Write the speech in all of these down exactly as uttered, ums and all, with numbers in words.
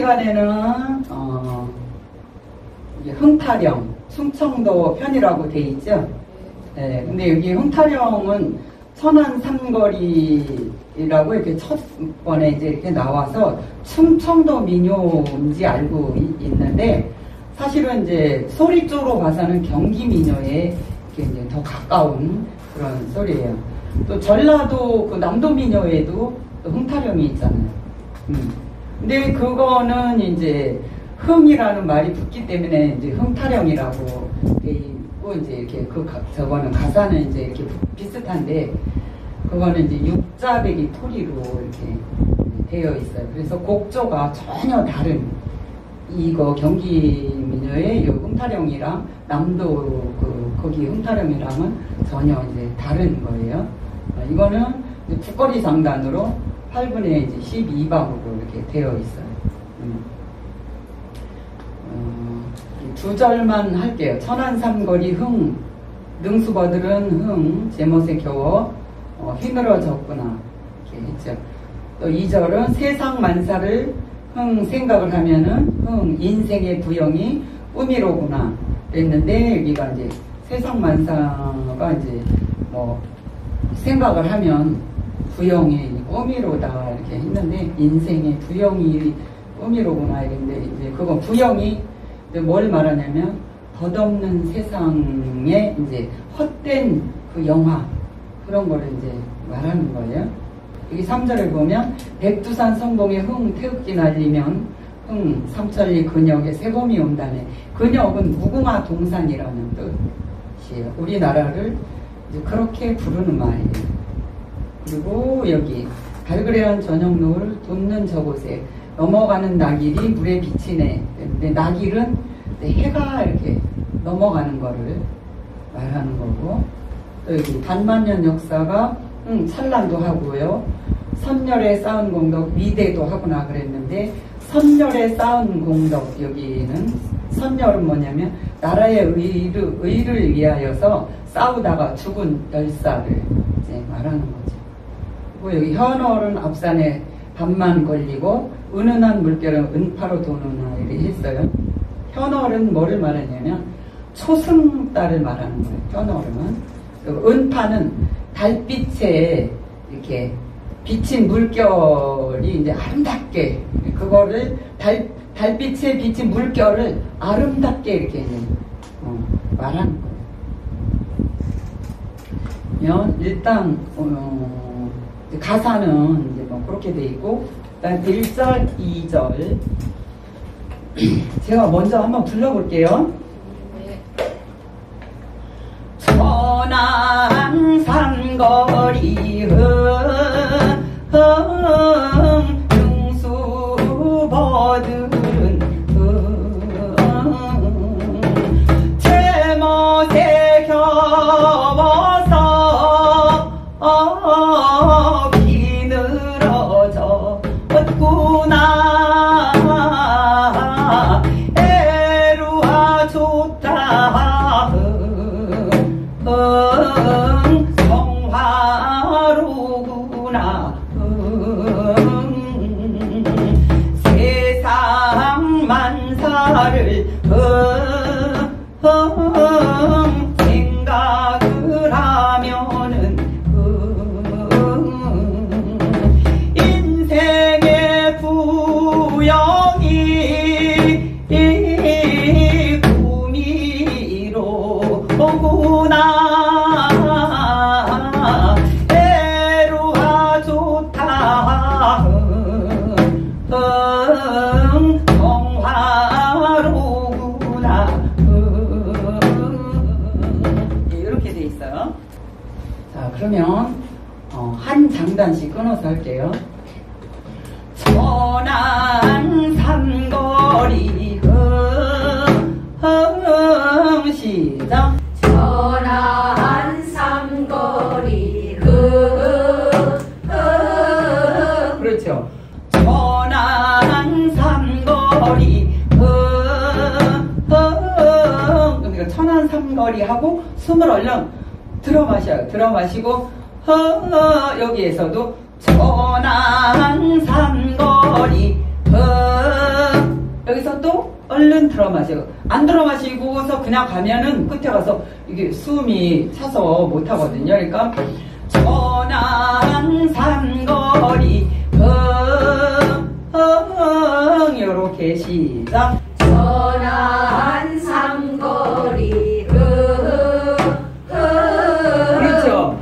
시간에는 어, 흥타령, 충청도 편이라고 돼 있죠. 네, 근데 여기 흥타령은 천안 삼거리라고 이렇게 첫 번에 이제 이렇게 나와서 충청도 민요인지 알고 이, 있는데 사실은 이제 소리 쪽으로 봐서는 경기 민요에 이렇게 이제 더 가까운 그런 소리예요. 또 전라도 그 남도 민요에도 또 흥타령이 있잖아요. 음. 근데 그거는 이제 흥이라는 말이 붙기 때문에 이제 흥타령이라고 돼 있고 이제 이렇게 그 가, 저거는 가사는 이제 이렇게 비슷한데 그거는 이제 육자배기 토리로 이렇게 되어 있어요. 그래서 곡조가 전혀 다른 이거 경기 민요의 요 흥타령이랑 남도 그 거기 흥타령이랑은 전혀 이제 다른 거예요. 이거는 이제 국거리 장단으로 팔 분의 이제 십이 방으로 이렇게 되어 있어요. 음. 어, 두 절만 할게요. 천안 삼거리 흥, 능수버들은 흥, 제못에 겨워 어, 휘늘어졌구나 이렇게 했죠. 또 이 절은 세상 만사를 흥 생각을 하면은 흥 인생의 부영이 꿈이로구나 그랬는데 여기가 이제 세상 만사가 이제 뭐 생각을 하면 부영이 꿈이로다 이렇게 했는데 인생의 부영이 꿈이로구나 이랬는데 이제 그건 부영이 이제 뭘 말하냐면 덧없는 세상에 이제 헛된 그 영화 그런 거를 이제 말하는 거예요. 여기 삼 절에 보면 백두산 성공의 흥 태극기 날리면 흥 삼천리 근역에 새봄이 온다네. 근역은 무궁화 동산이라는 뜻이에요. 우리나라를 이제 그렇게 부르는 말이에요. 그리고 여기 발그레한 저녁 노을 돋는 저곳에 넘어가는 낙일이 물에 비치네. 근데 낙일은 해가 이렇게 넘어가는 거를 말하는 거고 또 여기 반만년 역사가 응, 찬란도 하고요. 선열에 쌓은 공덕 위대도 하구나 그랬는데 선열에 쌓은 공덕 여기는 선열은 뭐냐면 나라의 의를, 의를 위하여서 싸우다가 죽은 열사를 이제 말하는 거죠. 그리고 여기 현월은 앞산에 밤만 걸리고 은은한 물결은 은파로 도는나 이렇게 했어요. 현월은 뭐를 말하냐면 초승달을 말하는 거예요. 현월은 은파는 달빛에 이렇게 비친 물결이 이제 아름답게 그거를 달, 달빛에 비친 물결을 아름답게 이렇게 이제 어, 말하는 거예요. 일단 어, 가사는 이제 뭐 그렇게 돼 있고 일단 일 절, 이 절 제가 먼저 한번 불러볼게요. 천안 삼거리 흥 능수버들은 흥 제멋에 겨워서 어, 비늘어져 왔구나 애루아 좋다 흥 성화로구나 흥 세상 만사를 흥 생각을 하면은 흥 인생의 부영이 꿈이로구나 애로하 좋다 흥 성화로구나 흥 이렇게 돼 있어요. 자 그러면 어, 한 장단씩 끊어서 할게요. 천안 삼거리 흥 시작. 천안 삼거리 흥 그렇죠. 천안 삼거리 흥 그러니까 천안 삼거리 하고 숨을 얼른 들어 마셔요. 들어 마시고 흥 여기에서도 천안 삼거리 흥 여기서 또 얼른 들어 마시고, 안 들어 마시고서 그냥 가면은 끝에 가서 이게 숨이 차서 못 하거든요. 그러니까 천안 삼거리 흥 요렇게 시작. 천안 삼거리 그렇죠.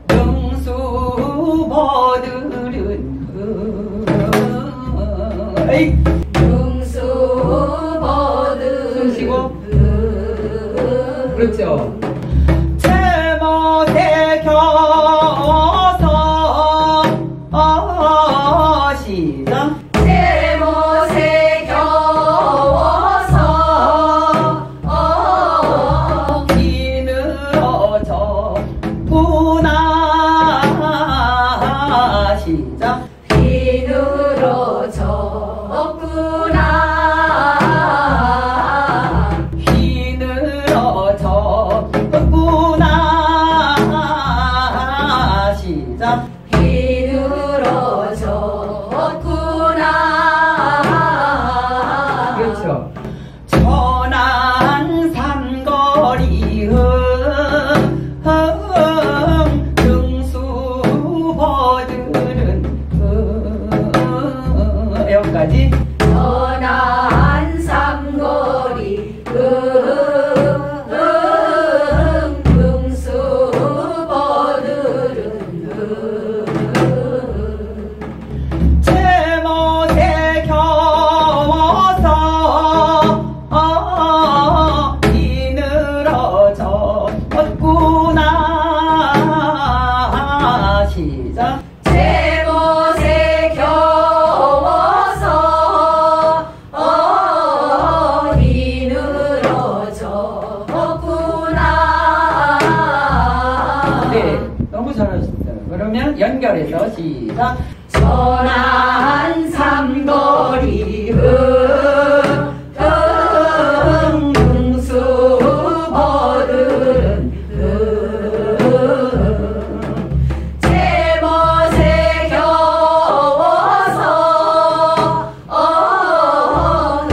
능수버들은 에이 능수버들 숨 쉬고 그렇죠. 제멋에 겨워서 어, 시작. 제멋에 겨워서 어, 비늘어져 구나 시작. 비늘어졌구나 비늘어졌구나 시작. 비늘어졌구나 그렇죠. 천안 삼거리 흥 능수버들은 흥 여기까지. 천안 삼거리 흥 능수버들은 제멋에 겨워서 어, 비늘어졌구나 시작. 제멋에 겨워서 어, 비늘어졌구나 네, 너무 잘하셨어요. 그러면 연결해서 시작. 천안 삼거리 흥 능수버들은 흥 제멋에 겨워서 어,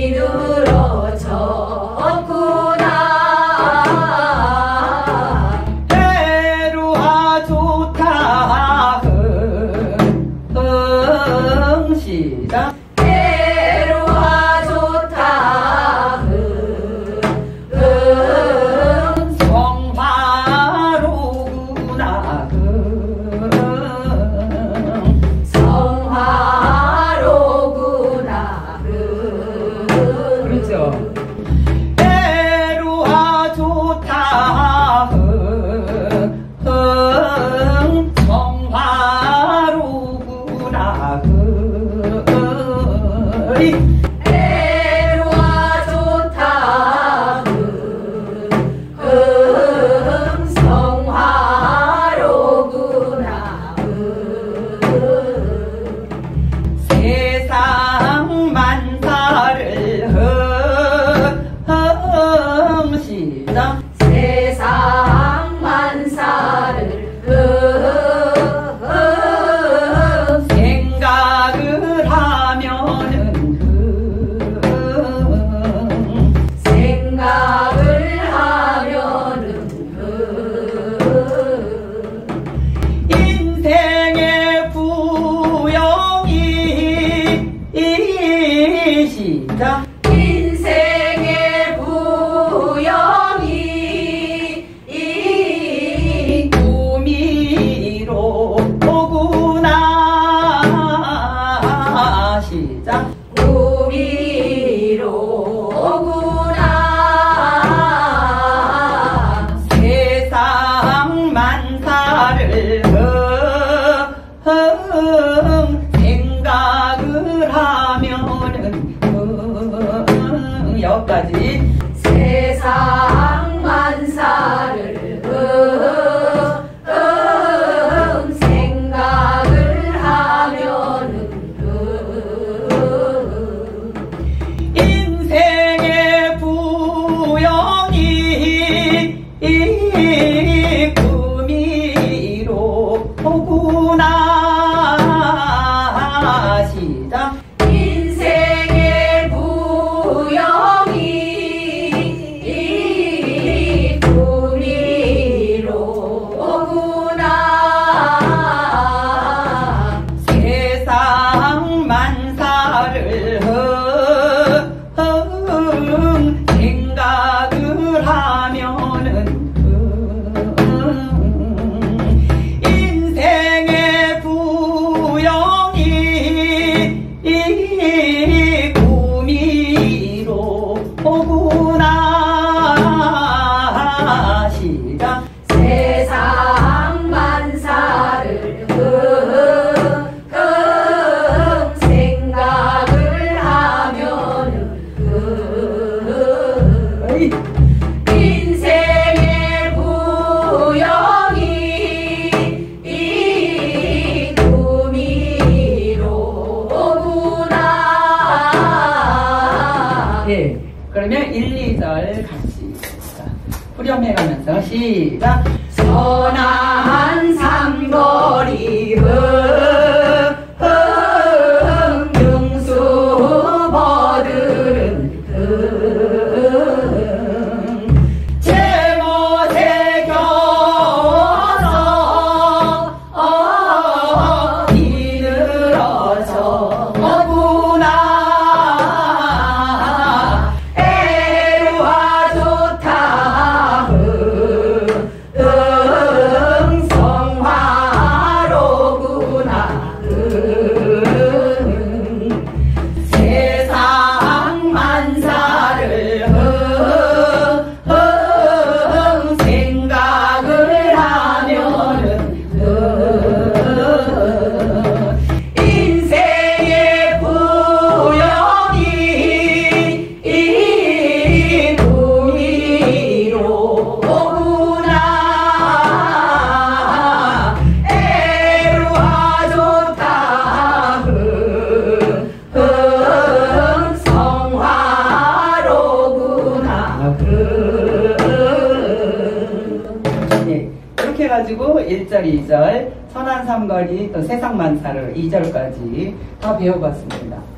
비늘어졌구나 해루아 좋다 흥 시작. 해루아 좋다 흥 성화로구나 흥 성화로구나 흥 그렇죠. 해루아 좋다 흥 성화로구나 흥 해루아 좋다 흥 성화로구나 흥 세상 만사를 흥 시작. 세상 만사를 흥 생각을 하면은 흥 생각을 하면은 흥 인생의 부영이 시작. 인생의 부영이 꿈이로 오구나 시작. 꿈이로구나 세상 만사를 흥 생각을 하면은 흥 여기까지. 세상 만사를 흥 생각을 하면은 흥 인생의 부영이 꿈이로 오구나 시작. 인생의 부 후렴해가면서 시작. 선한 삼거리 흥 능수버들은 흥 제못에 겨워서 이늘어져 구나 애루와 좋다 흥 성화로구나 흥 세상 만사를 흥 생각을 하면은 흥 인생의 부영이 이 무미로구나 애루와 좋다 흥 성화로구나 흥 네, 이렇게 해가지고 일 절, 이 절, 선한 삼거리, 또 세상만사를 이 절까지 다 배워봤습니다.